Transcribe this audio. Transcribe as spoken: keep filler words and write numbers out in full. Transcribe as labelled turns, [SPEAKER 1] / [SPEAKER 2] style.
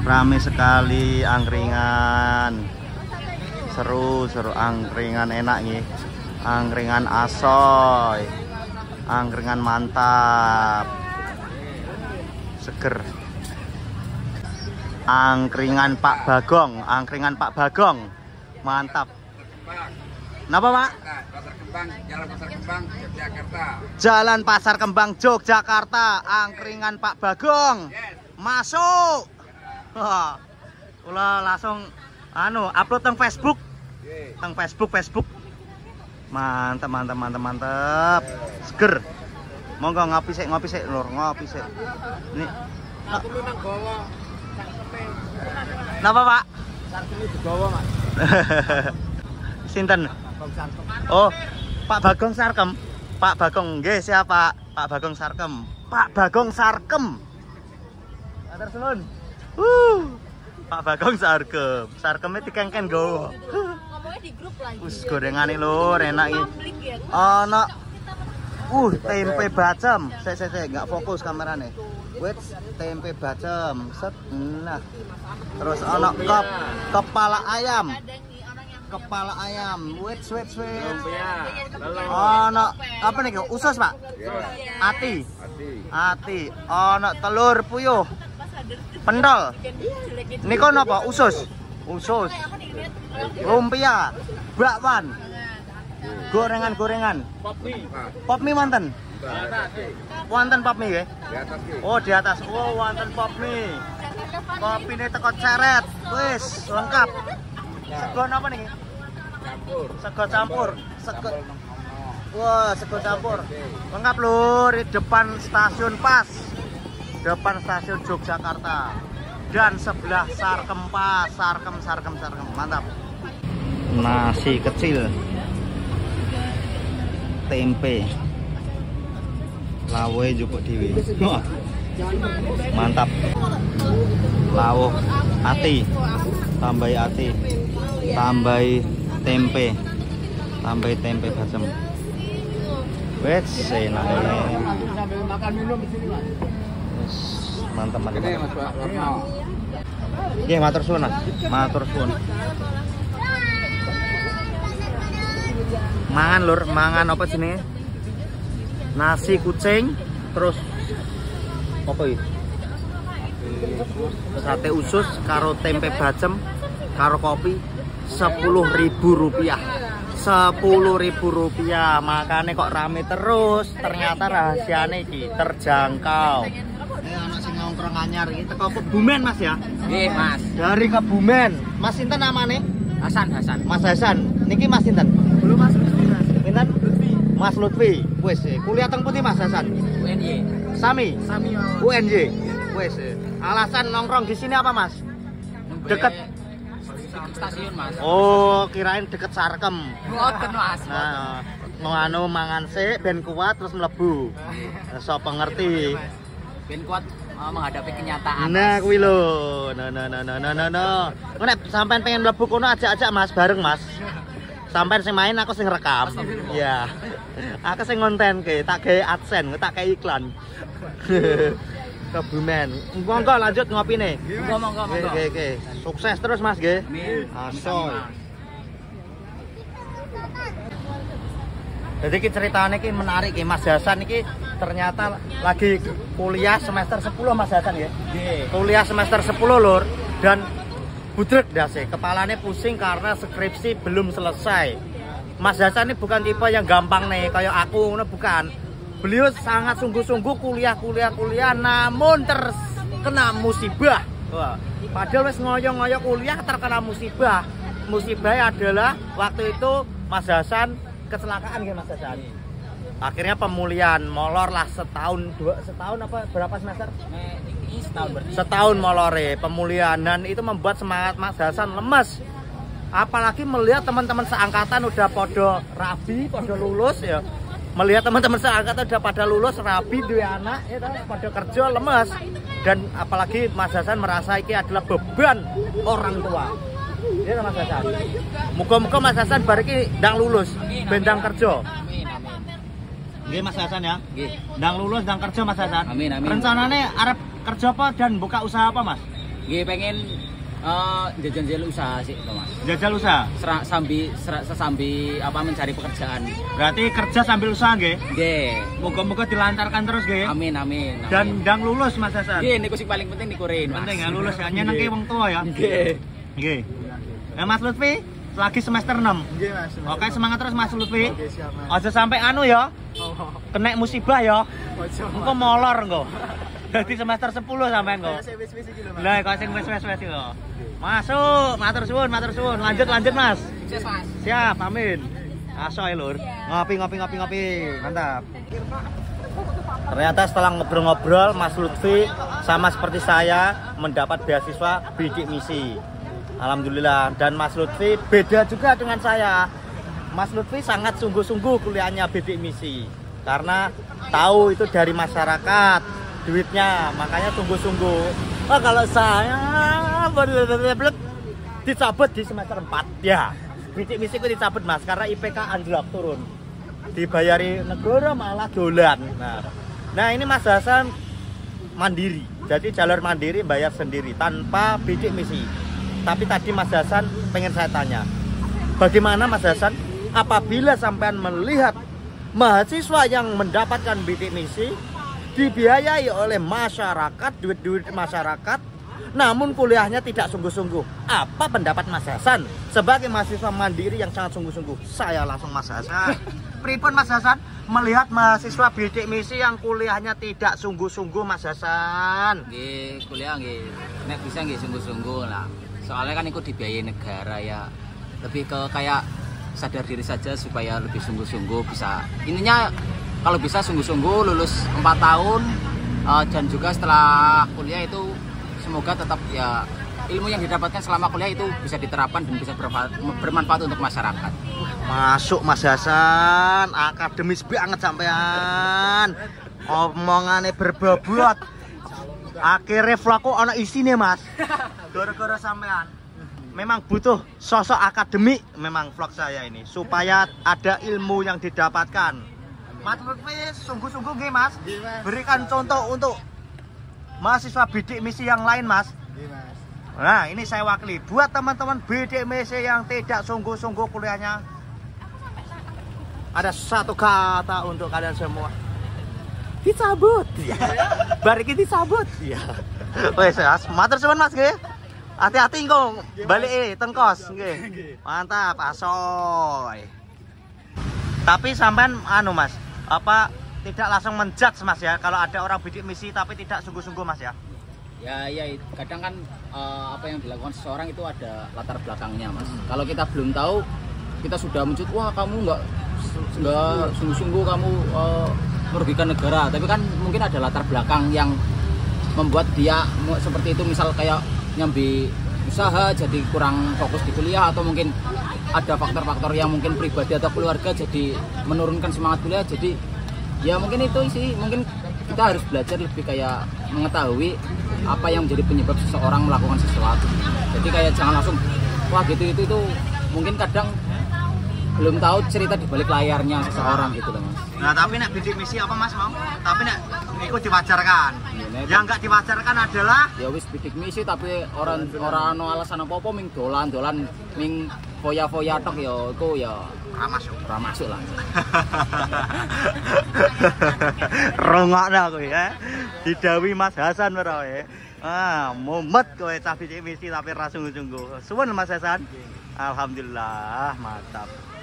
[SPEAKER 1] Rame sekali angkringan. Seru, seru angkringan enak nih. Angkringan asoy. Angkringan mantap. Seger. Angkringan Pak Bagong, angkringan Pak Bagong. Mantap. Kenapa, Pak?
[SPEAKER 2] Pasar Kembang, Jalan Pasar Kembang, Yogyakarta.
[SPEAKER 1] Jalan Pasar Kembang, Yogyakarta. Angkringan Pak Bagong.
[SPEAKER 2] Yes.
[SPEAKER 1] Masuk. Wah. Kula langsung anu upload teng Facebook.
[SPEAKER 2] Yeah.
[SPEAKER 1] Teng Facebook, Facebook. Mantap, mantap, mantap, mantap. Seger. Monggo ngopi sik, ngopi sik, Lur, ngopi sik. Ini.
[SPEAKER 2] Aku lu nang gawa.
[SPEAKER 1] Napa, Pak?
[SPEAKER 2] Sarkeme digawa, Mas.
[SPEAKER 1] Sinten?
[SPEAKER 2] Bang Sarkem.
[SPEAKER 1] Oh, Pak Bagong Sarkem. Pak Bagong nggih, siapa? Pak Bagong Sarkem. Pak Bagong Sarkem. Matur suwun. Uh. Pak Bagong Sarkem. Sarkeme dikengken gowo.
[SPEAKER 3] Ngomongnya di grup lagi.
[SPEAKER 1] Us gorengane Lur, enak iki. Ana Uh, tempe bacem. Sik sik sik, enggak fokus kamerane. Wait, tempe bacem. Set. Nah. Terus ana kep, kepala ayam. Kepala ayam. Wait, wait, wait. Ana apa nih? Usus, Pak? Ati. Ati. Ana telur puyuh. Pentol. Niko napa? Usus. Usus. Lumpia. Bakwan. Gorengan-gorengan. Pop mie wonten. Wonten pop mie nggih?
[SPEAKER 2] Di atas ki.
[SPEAKER 1] Oh, di atas. Oh, wonten pop mie. Kopine teko ceret. Wis, lengkap. Sego napa niki?
[SPEAKER 2] Campur.
[SPEAKER 1] Sego campur. Sego. Wah, sego campur. Lengkap Lur, di depan stasiun Pas. Depan stasiun Yogyakarta. Dan sebelah Sarkem Pas, Sarkem Sarkem Sarkem. Mantap. Nasi kecil. Tempe. Lawe jupuk dewi. Mantap. Lawuh ati. Tambahi ati. Tambahi tempe. Tambahi tempe bacem. Wes enak ini.
[SPEAKER 2] Sambil makan minum di sini, Mas.
[SPEAKER 1] Wes mantap mantap.
[SPEAKER 2] Ini Mas Warno.
[SPEAKER 1] Nggih, matur suwun, Mas. Matur suwun. Mangan Lur, mangan apa jenenge? Nasi kucing, terus apa iki? Sate usus karo tempe bacem karo kopi sepuluh ribu rupiah. sepuluh ribu rupiah. Makanya kok rame terus. Ternyata rahasiane iki terjangkau. Ini anak sing nongkrong anyar iki teko Kebumen, Mas ya?
[SPEAKER 2] Nggih, Mas.
[SPEAKER 1] Dari Kebumen. Mas sinten namanya?
[SPEAKER 2] Hasan, Hasan.
[SPEAKER 1] Mas Hasan. Niki Mas sinten?
[SPEAKER 2] Belum Mas Lutfi, Mas.
[SPEAKER 1] Pinten?
[SPEAKER 2] Lutfi.
[SPEAKER 1] Mas Lutfi. Wis, kuliah teng pundi Mas Hasan?
[SPEAKER 2] U N Y.
[SPEAKER 1] Sami.
[SPEAKER 2] Sami.
[SPEAKER 1] U N Y. Wis. Alasan nongkrong di sini apa, Mas? Deket
[SPEAKER 2] Stasiun, Mas.
[SPEAKER 1] Oh, kirain deket Sarkem.
[SPEAKER 2] Boten, Mas.
[SPEAKER 1] Nah, mau anu mangan sik ben kuat terus mlebu. Sapa ngerti.
[SPEAKER 2] Ben kuat uh, menghadapi kenyataan.
[SPEAKER 1] Nah, kuwi lho. Nah, nah, nah, nah, nah, nah, nah. Nek sampean pengen mlebu kono ajak-ajak Mas bareng, Mas. Sampean sing main aku sing rekam. Iya. Aku sing ngontenke, tak gawe AdSense, tak gawe iklan. Kebumen. Monggo lanjut ngopine.
[SPEAKER 2] Monggo, monggo, monggo.
[SPEAKER 1] Oke, oke. Sukses terus Mas nggih.
[SPEAKER 2] Amin.
[SPEAKER 1] Asoy. Jadi ki ceritane ki menarik ki Mas Hasan iki ternyata lagi kuliah semester sepuluh Mas Hasan ya.
[SPEAKER 2] Nggih.
[SPEAKER 1] Kuliah semester sepuluh Lur dan budrek dase, kepalanya pusing karena skripsi belum selesai. Mas Hasan ini bukan tipe yang gampang nih kayak aku, nah, bukan. Beliau sangat sungguh-sungguh kuliah-kuliah-kuliah namun terkena musibah. Wah, padahal wis ngoyo-ngoyo kuliah terkena musibah. Musibahnya adalah waktu itu Mas Hasan kecelakaan ya Mas Hasan. Akhirnya pemulihan, molor lah setahun, dua setahun apa berapa semester?
[SPEAKER 2] Ini setahun berarti.
[SPEAKER 1] Setahun molore pemulihan dan itu membuat semangat Mas Hasan lemes. Apalagi melihat teman-teman seangkatan udah podo rabi, podo lulus ya. Melihat teman-teman seangkatan udah pada lulus, rabi, dua anak, ya pada kerja lemes. Dan apalagi Mas Hasan merasa ini adalah beban orang tua. Ya Mas Hasan. Muga-muga Mas Hasan bar iki ndang lulus, bendang kerja.
[SPEAKER 2] Amin, amin.
[SPEAKER 1] Nggih Mas Hasan ya.
[SPEAKER 2] Nggih.
[SPEAKER 1] Ndang lulus, ndang kerja Mas Hasan.
[SPEAKER 2] Amin, amin.
[SPEAKER 1] Rencanane arep kerja apa dan buka usaha apa Mas?
[SPEAKER 2] Nggih pengen eh jajan-jajan usaha sih, Mas.
[SPEAKER 1] Jajal usaha.
[SPEAKER 2] Serak sambil serak sesambi apa mencari pekerjaan.
[SPEAKER 1] Berarti kerja sambil usaha nggih.
[SPEAKER 2] Nggih.
[SPEAKER 1] Moga-moga dilancarkan terus nggih.
[SPEAKER 2] Amin amin. amin.
[SPEAKER 1] Dan ndang lulus Mas Hasan.
[SPEAKER 2] Nggih niku sing paling penting niku Rin. Mas.
[SPEAKER 1] Penting ya lulus ya nyenengke wong tua ya.
[SPEAKER 2] Nggih.
[SPEAKER 1] Nggih. Nah, Mas Lutfi lagi semester enam.
[SPEAKER 4] Nggih, Mas.
[SPEAKER 1] Oke, semangat terus Mas Lutfi.
[SPEAKER 4] Oke, siap, Mas.
[SPEAKER 1] Aja sampai anu ya.
[SPEAKER 4] Oh,
[SPEAKER 1] Kena musibah ya.
[SPEAKER 4] ojo.
[SPEAKER 1] Engko molor engko. Dadi semester sepuluh sampean kok.
[SPEAKER 4] Kayak wis-wis iki lho, Mas.
[SPEAKER 1] Lah kok sing wis-wis iki lho. Masuk, matur suwun, matur suwun. Lanjut lanjut Mas.
[SPEAKER 2] Sukses Mas.
[SPEAKER 1] Siap, amin. Aso ya Lur. Ngopi ngopi ngopi ngopi. Mantap. Ternyata setelah ngobrol-ngobrol Mas Lutfi sama seperti saya mendapat beasiswa bidik misi. Alhamdulillah. Dan Mas Lutfi beda juga dengan saya. Mas Lutfi sangat sungguh-sungguh kuliahnya bidik misi karena tahu itu dari masyarakat duitnya, makanya sungguh-sungguh. Oh, kalau saya dicabut di semester empat ya. Bidik misi itu dicabut Mas karena I P K anjlok turun. Dibayari negara malah dolan. Nah, nah ini Mas Hasan mandiri. Jadi jalur mandiri bayar sendiri tanpa bidik misi. Tapi tadi Mas Hasan pengen saya tanya, bagaimana Mas Hasan apabila sampean melihat mahasiswa yang mendapatkan bidik misi dibiayai oleh masyarakat, duit-duit masyarakat, namun kuliahnya tidak sungguh-sungguh. Apa pendapat Mas Hasan sebagai mahasiswa mandiri yang sangat sungguh-sungguh? Saya langsung Mas Hasan. Pripun Mas Hasan melihat mahasiswa bidik misi yang kuliahnya tidak sungguh-sungguh Mas Hasan?
[SPEAKER 2] Nggih, kuliah nggih. Nek bisa nggih sungguh-sungguh lah. Soalnya kan ikut dibiayai negara ya. Lebih ke kayak sadar diri saja supaya lebih sungguh-sungguh bisa. Intinya kalau bisa sungguh-sungguh lulus empat tahun uh, dan juga setelah kuliah itu semoga tetap ya ilmu yang didapatkan selama kuliah itu bisa diterapkan dan bisa bermanfaat untuk masyarakat.
[SPEAKER 1] Masuk Mas Hasan, akademis banget sampean. Omongannya berbobot. Akhirnya vlogku ana isine Mas. Gara-gara sampean. Memang butuh sosok akademik memang vlog saya ini supaya ada ilmu yang didapatkan. Mas Lutfi sungguh-sungguh nggih Mas. Berikan contoh untuk mahasiswa bidik misi yang lain Mas. Nah ini saya wakili buat teman-teman bidik misi yang tidak sungguh-sungguh kuliahnya. Ada satu kata untuk kalian semua. Dicabut. Ya. Bariki dicabut. Ya. Wes, matur suwun Mas nggih. Hati-hati engko balik eh tengkos nggih. Mantap, asoy. Tapi sampean anu Mas, apa tidak langsung menjudge Mas ya kalau ada orang bidik misi tapi tidak sungguh-sungguh Mas ya?
[SPEAKER 2] Ya ya kadang kan uh, apa yang dilakukan seseorang itu ada latar belakangnya Mas. Hmm. Kalau kita belum tahu, kita sudah mencut, wah kamu nggak nggak sungguh-sungguh kamu uh, merugikan negara. Tapi kan mungkin ada latar belakang yang membuat dia seperti itu, misal kayak nyambi usaha jadi kurang fokus di kuliah, atau mungkin ada faktor-faktor yang mungkin pribadi atau keluarga jadi menurunkan semangat kuliah. Jadi ya mungkin itu sih, mungkin kita harus belajar lebih kayak mengetahui apa yang menjadi penyebab seseorang melakukan sesuatu. Jadi kayak jangan langsung wah gitu itu itu mungkin kadang belum tahu cerita di balik layarnya seseorang gitu loh Mas.
[SPEAKER 1] Nah tapi nek bidik misi apa Mas mau? Tapi nek ikut diwajarkan. Ya, yang nggak diwajarkan adalah
[SPEAKER 2] ya wis bidik misi tapi orang orang no alasan apa-apa ming dolan-dolan ming foya-foya tok ya itu ya
[SPEAKER 1] ora masuk.
[SPEAKER 2] Ora masuk lah.
[SPEAKER 1] Rongokna kowe ya. Didawi Mas Hasan ora kowe. Ah, mumet kowe cah bidik misi tapi ra sungguh-sungguh. Suwun Mas Hasan. Alhamdulillah, mantap.